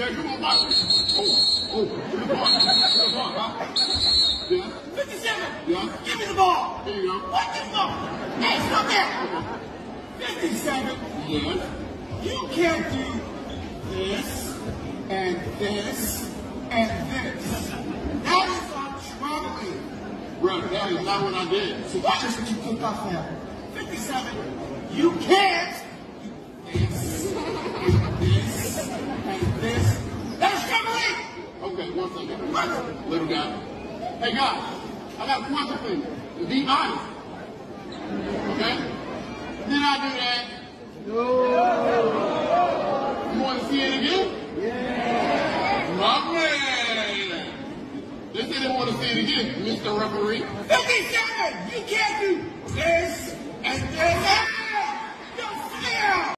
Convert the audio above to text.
Yeah, come on, Mike. Oh, good ball, huh? Yeah. 57. Yeah. Give me the ball. There you go. What the fuck? Hey, stop that. 57. Yes. You can't do this and this and this. That is on traveling. Bro, that is not what I did. So what is what you picked up now? 57. You can't do this and this. That's traveling. Okay, one second. What? Little guy. Hey, guys, I got a question for you. Be honest. Okay? Did I do that? No. You want to see it again? Yeah. My man. They said they want to see it again, Mr. Referee. 57. You can't do this